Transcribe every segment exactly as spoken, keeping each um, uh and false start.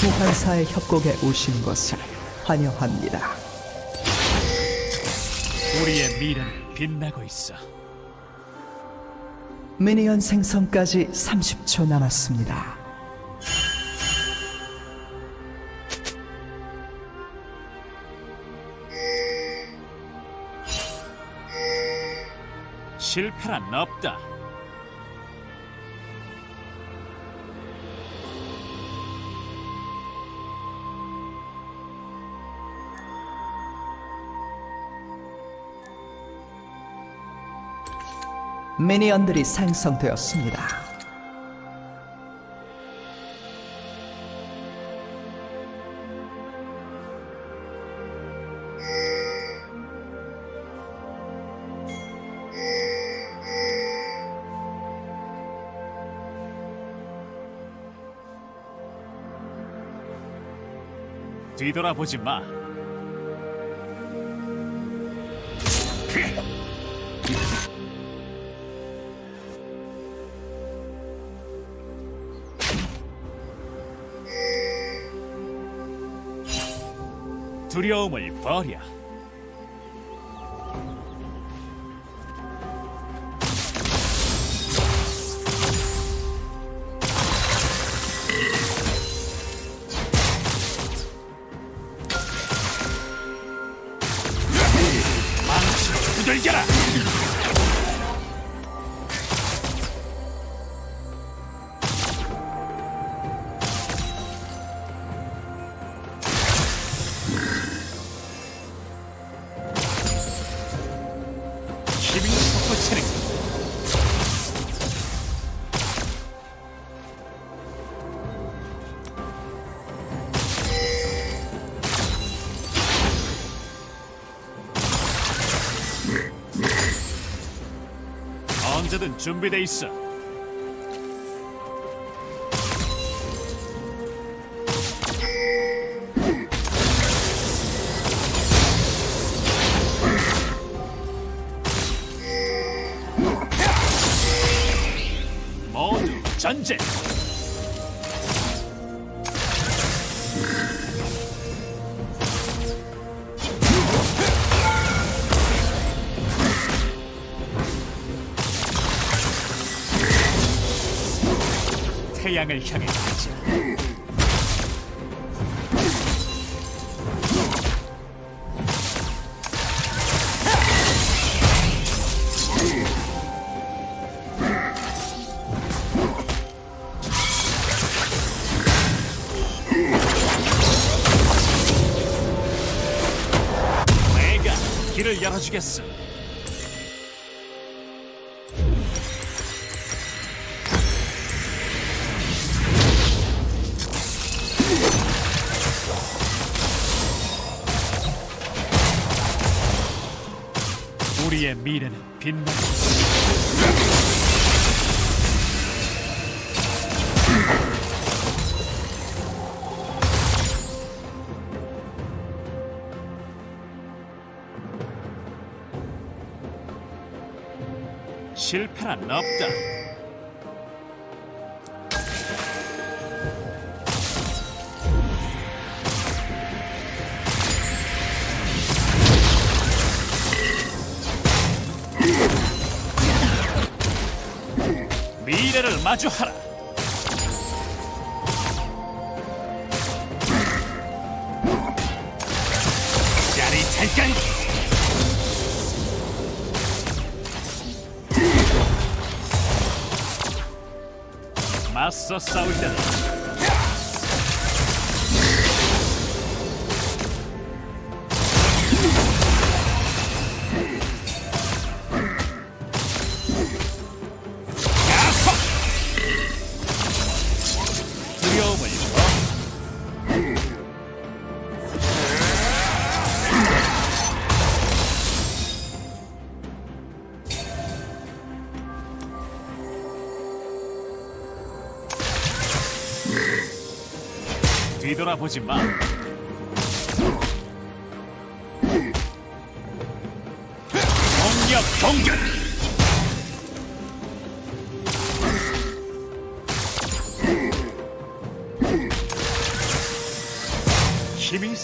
소환사의 협곡에 오신 것을 환영합니다. 우리의 미래는 빛나고 있어. 미니언 생성까지 삼십 초 남았습니다. 실패란 없다. 미니언들이 생성되었습니다. 뒤돌아보지 마. 두려움을 버려. 망치 두들겨라. 언제든 준비돼 있어. 모두 전쟁. 태양을 향해 가자. 내가 길을 열어주겠어. 우리의 미래는 빛나고 실패란 없다. 미래를 마주하라. 짜릿할까? 맞서 싸울 때는 두려움을 뒤돌아보지 마. 공격 공격.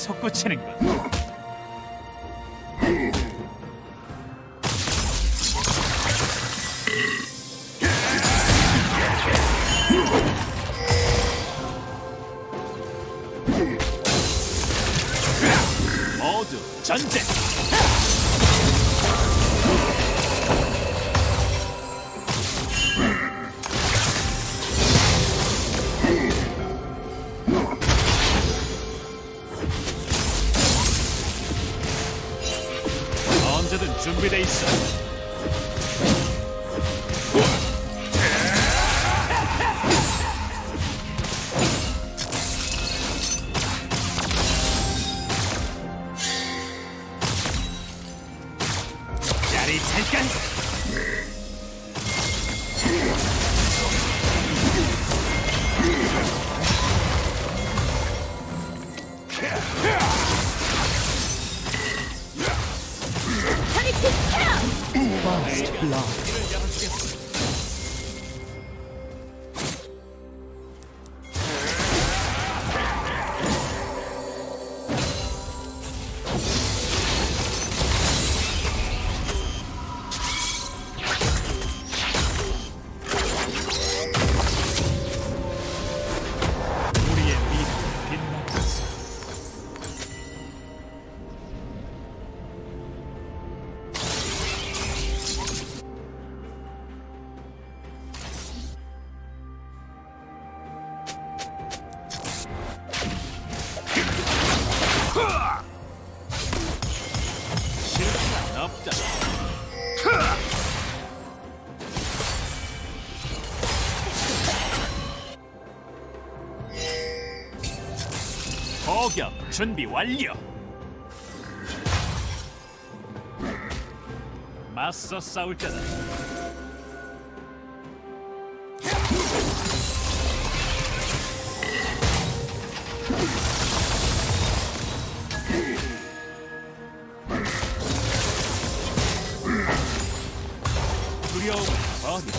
솟구치는군. 모두 전쟁. 언제든 준비돼 있어. 짜릿할까? First blood. 우리의 미래는 빛나고 있어. 실수는 없다. 포격 준비 완료. 맞서 싸울 때다. 두려움을 버리.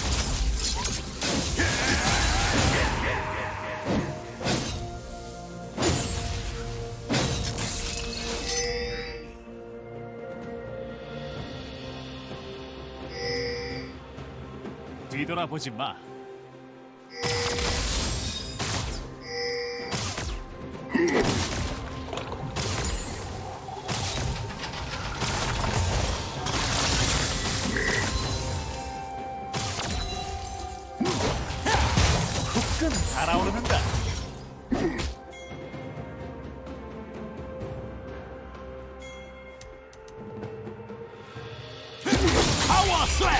뒤돌아보지 마. 후끈 달아오르는다. 파워 슬램.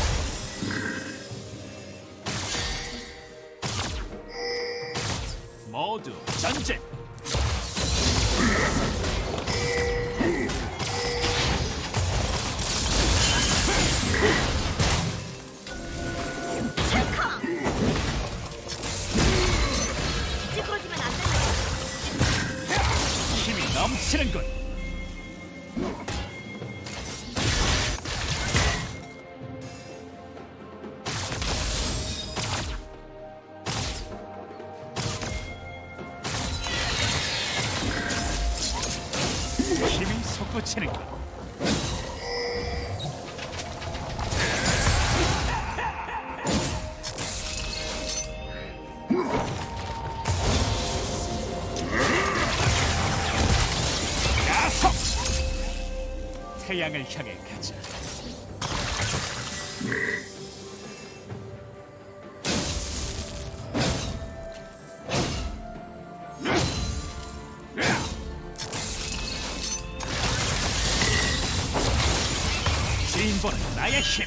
모두 전쟁. 찌그러지면 안 된다. 힘이 넘치는군. 힘이 솟구치는군. 야속! 태양을 향해 가자. 진보는 나의 힘.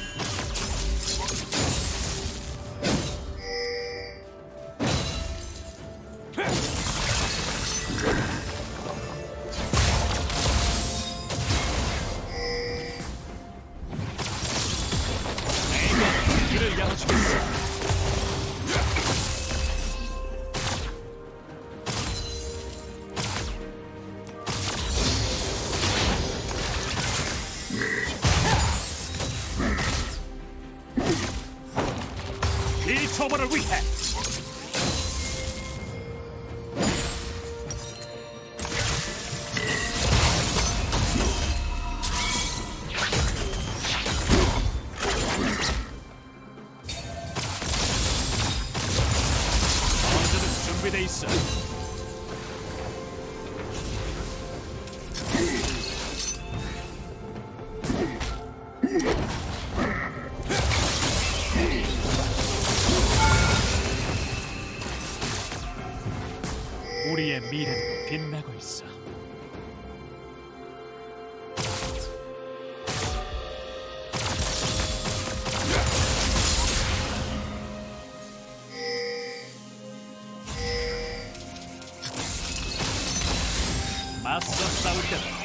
내가 길을 열어주겠어. 비토버를 위해. 준비돼 있어. 우리의 미래는 빛나고 있어. 맞서 싸울 때다.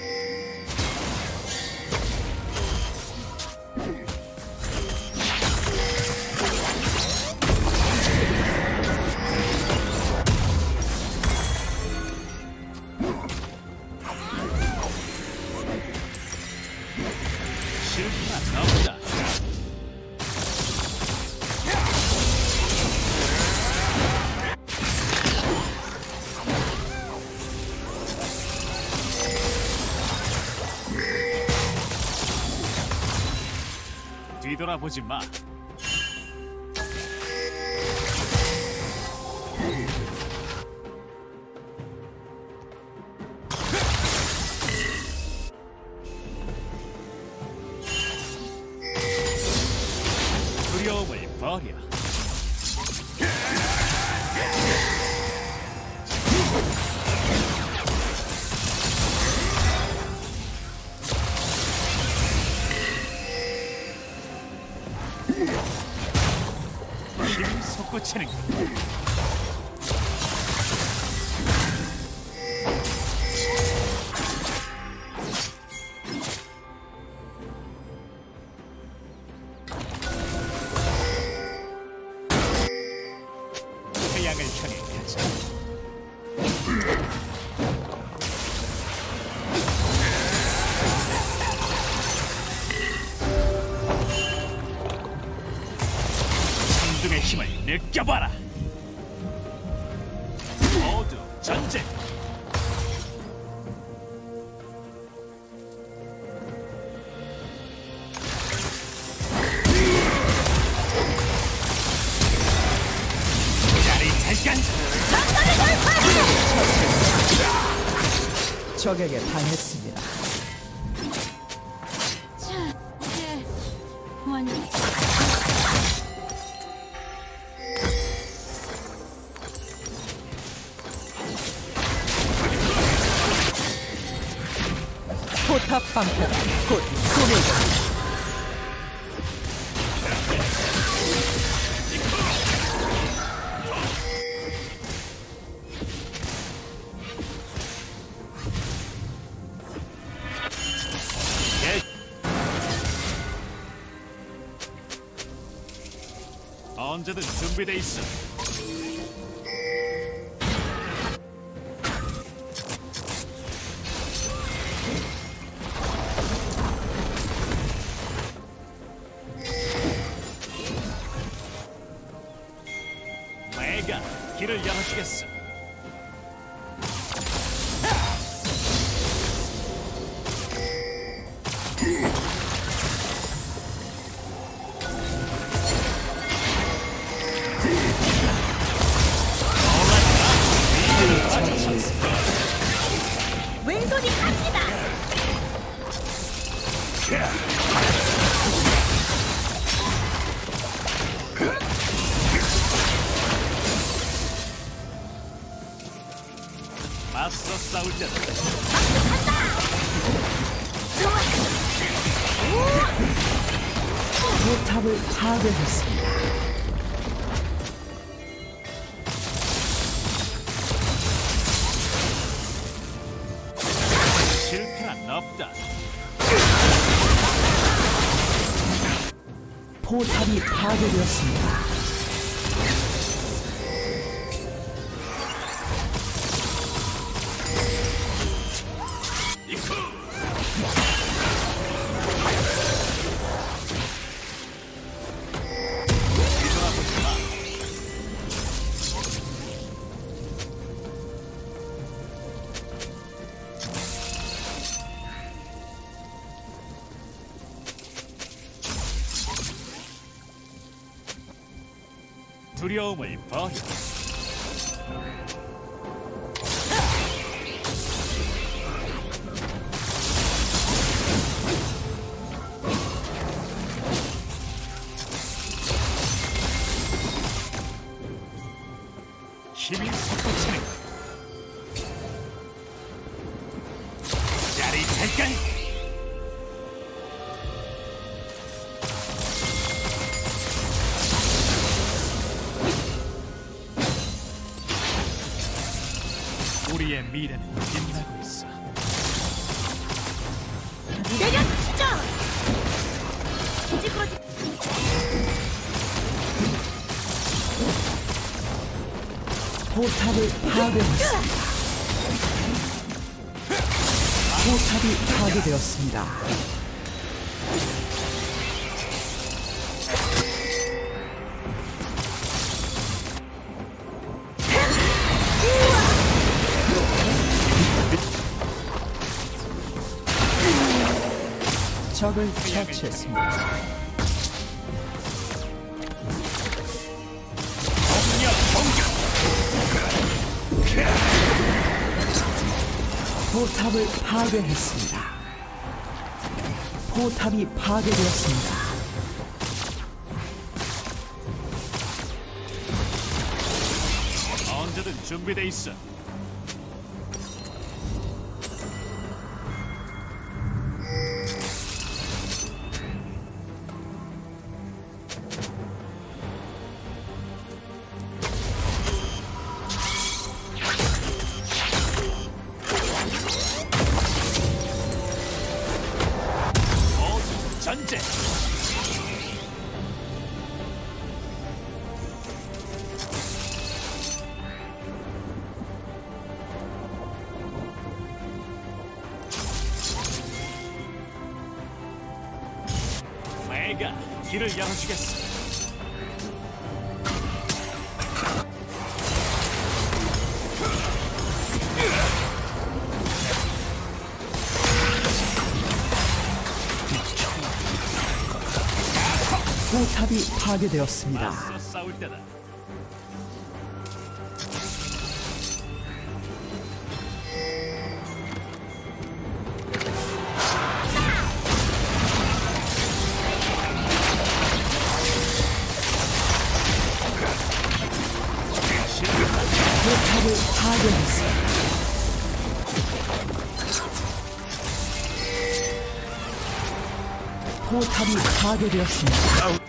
실패가 없다. 뒤돌아보지 마. 두려움을 버려. 힘 솟구치는 것. 태양을 향해 가자. 천둥의 힘을 느껴봐라. 모두 전쟁. 짜릿한 적에게 당했습니다. 자, 이제 완전 포탑 방패가 곧 소멸됩니다. 언제든 준비돼 있어. 내가 길을 열어주겠어. 왼손이 갑니다. 맞서 싸울 때다. 포탑을 파괴했습니다. 실패는 없다. 포탑이 파괴되었습니다. 뒤돌아보지 마. 두려움을 버려. 힘이 솟구치는 짜릿할까? 우리의 미래는 빛나고 있어. 내려치죠. 찌그러지. 포탑을 파괴했습니다. 포탑이 파괴되었습니다. 적을 처치했습니다. 포탑을 파괴했습니다. 포탑이 파괴되었습니다. 언제든 준비돼 있어. 전제. 내가 길을 열어주겠어. 포탑이 파괴되었습니다. 맞서 싸울 때다. 포탑을 파괴했습니다. 포탑이 파괴되었습니다.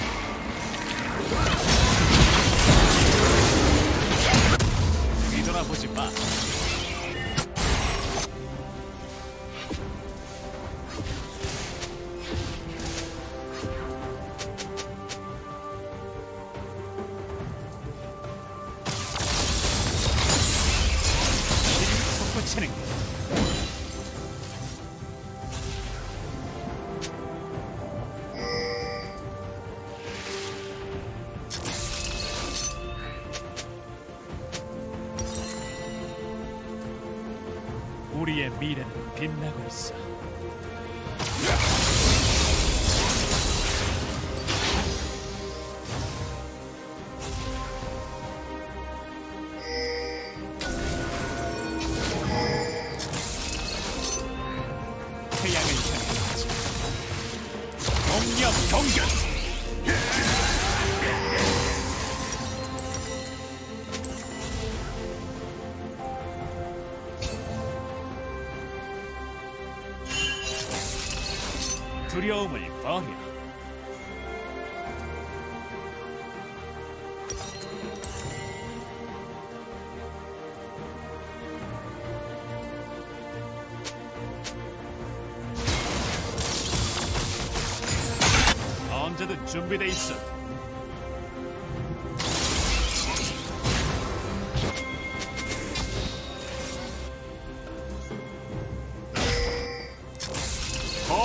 뒤돌아보지 마. 힘이 솟구치는 것. 우리의 미래는 빛나고 있어. 태양을 향해 가자. 공격 공격. 두려움을 버려. 언제든 준비돼 있어. 법.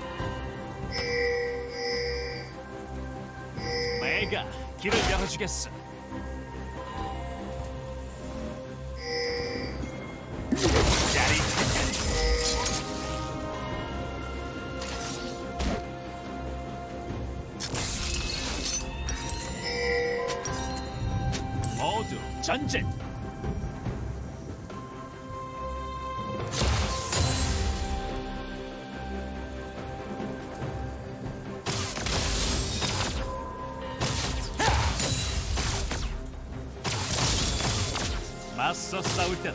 내가 길을 열어주겠어. 짜릿하다. 모두 전진. 맞서 싸울 때다.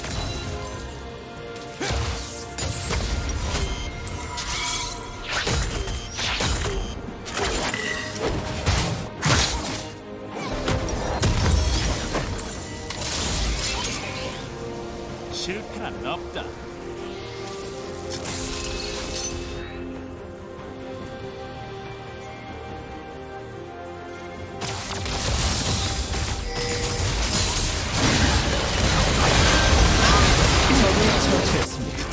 실패는 없다. 처치했습니다.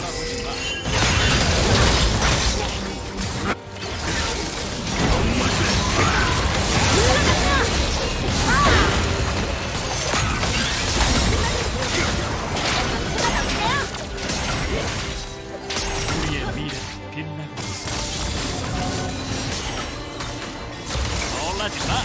우리의 미래는 빛나고 있어. 놀라지 마.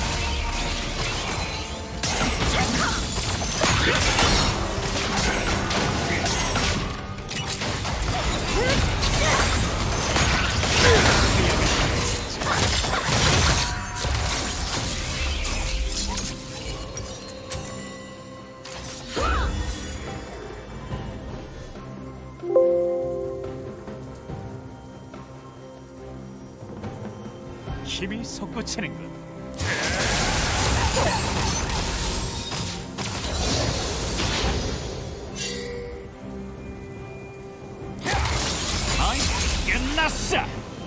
힘이 솟구치는군. 아이, 끝났어.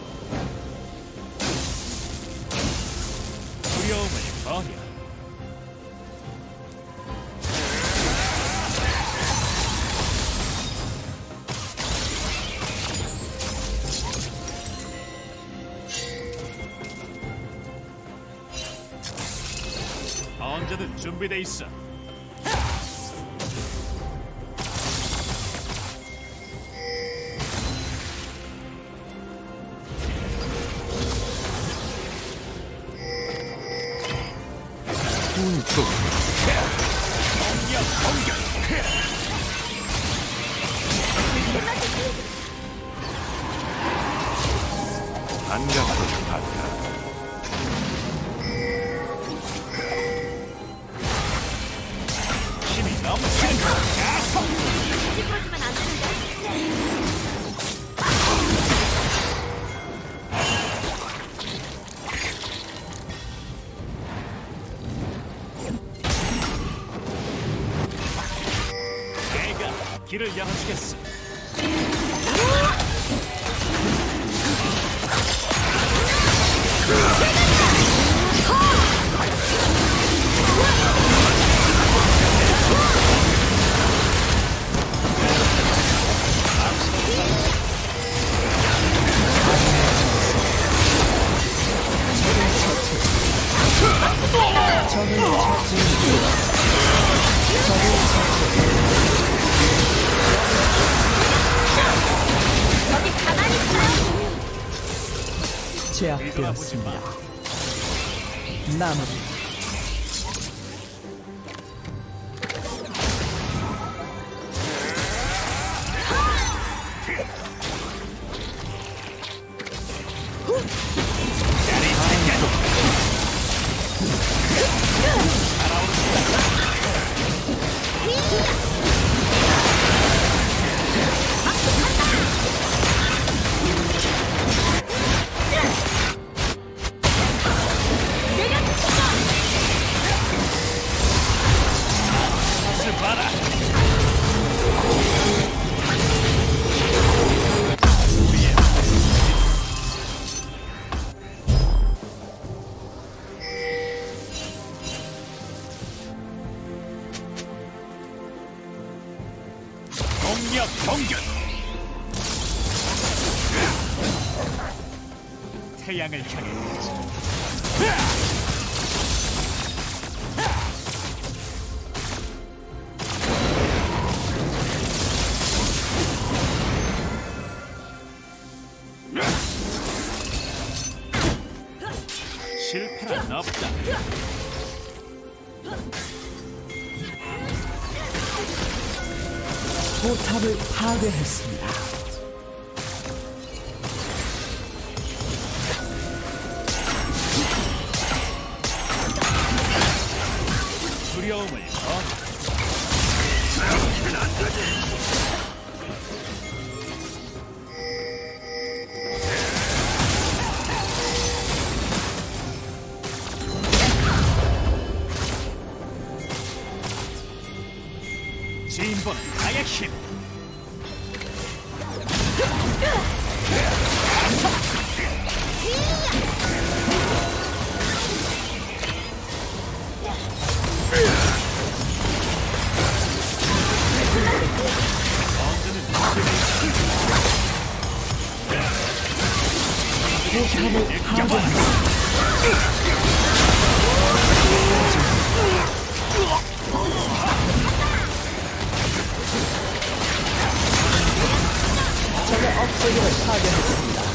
두려움을 버려. 언제든 준비돼 있어. 운쪽 공격, 공격. 안경도 같아. 힘이 넘치는 것. 찌푸지면 안 되는데. 내가 길을 열어주겠어. 적을 처치했습니다. 적을 여기 가만히 있어요. 뒤돌아보지 마. 제압되었습니다. 나무 봐라. 공격, 공격. 태양을 향해. 실패는 없다. 포탑을 파괴했습니다. 두려움을 더 진보는 나의 힘. 포탑을 파괴했습니다. 적의 업체계를 파괴했습니다.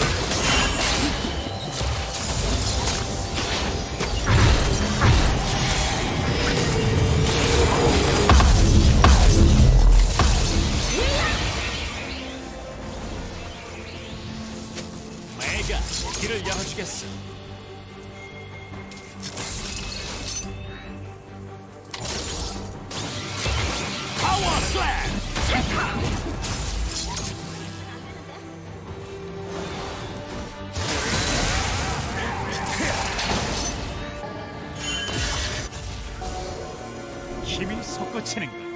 내가 길을 열어주겠어. 파워 슬램! 힘이 솟구치는 것.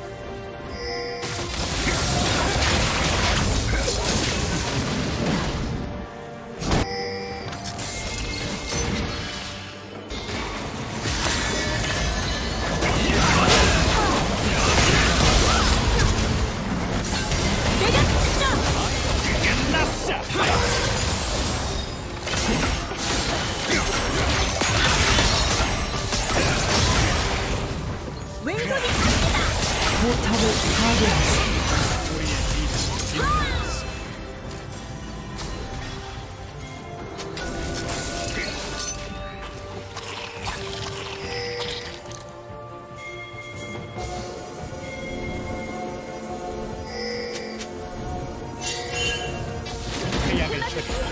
포탑을 파괴했습니다. 태양을 켜겠다.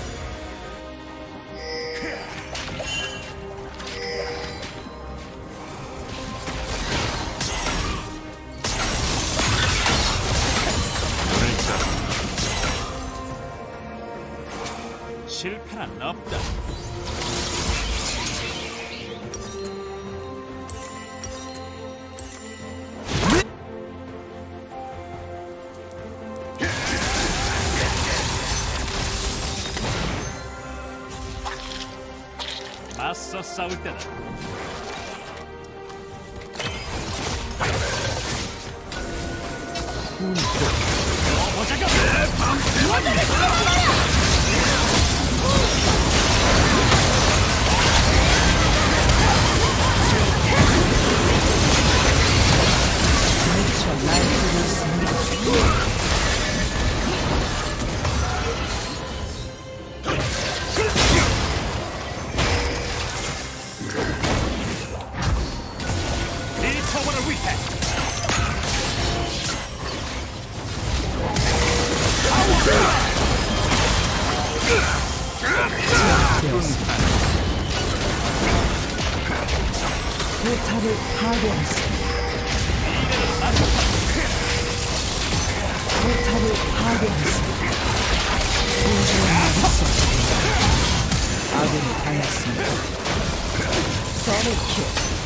실패는 없다. 맞서 싸울 때다. 보자고. 미쳐 날뛰고 있습니다. 이 차원을 위해. 포탑을 파괴했습니다. 포탑을 파괴했습니다. 아군이 당했습니다. 서브킬.